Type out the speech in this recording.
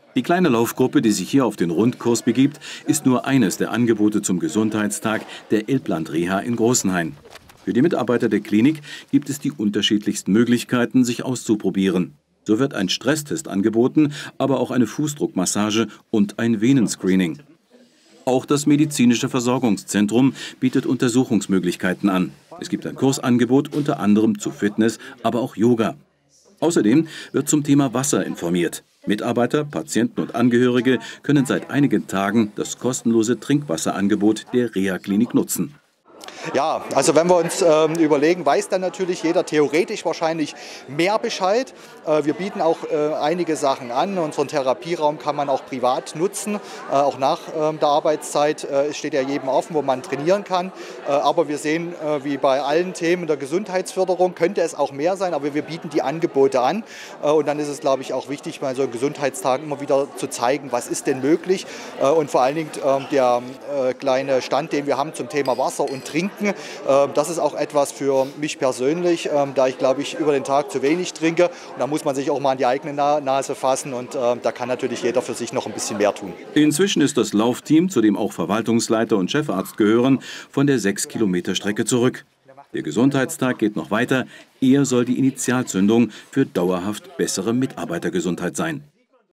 Die kleine Laufgruppe, die sich hier auf den Rundkurs begibt, ist nur eines der Angebote zum Gesundheitstag der Elbland Reha in Großenhain. Für die Mitarbeiter der Klinik gibt es die unterschiedlichsten Möglichkeiten, sich auszuprobieren. So wird ein Stresstest angeboten, aber auch eine Fußdruckmassage und ein Venenscreening. Auch das medizinische Versorgungszentrum bietet Untersuchungsmöglichkeiten an. Es gibt ein Kursangebot unter anderem zu Fitness, aber auch Yoga. Außerdem wird zum Thema Wasser informiert. Mitarbeiter, Patienten und Angehörige können seit einigen Tagen das kostenlose Trinkwasserangebot der Reha-Klinik nutzen. Ja, also wenn wir uns überlegen, weiß dann natürlich jeder theoretisch wahrscheinlich mehr Bescheid. Wir bieten auch einige Sachen an. Unseren Therapieraum kann man auch privat nutzen, auch nach der Arbeitszeit. Es steht ja jedem offen, wo man trainieren kann. Aber wir sehen, wie bei allen Themen der Gesundheitsförderung, könnte es auch mehr sein, aber wir bieten die Angebote an. Und dann ist es, glaube ich, auch wichtig, bei so einem Gesundheitstag immer wieder zu zeigen, was ist denn möglich. Und vor allen Dingen der kleine Stand, den wir haben zum Thema Wasser und Trinken. Das ist auch etwas für mich persönlich, da ich, glaube ich, über den Tag zu wenig trinke. Und da muss man sich auch mal an die eigene Nase fassen und da kann natürlich jeder für sich noch ein bisschen mehr tun. Inzwischen ist das Laufteam, zu dem auch Verwaltungsleiter und Chefarzt gehören, von der 6-Kilometer-Strecke zurück. Der Gesundheitstag geht noch weiter. Er soll die Initialzündung für dauerhaft bessere Mitarbeitergesundheit sein.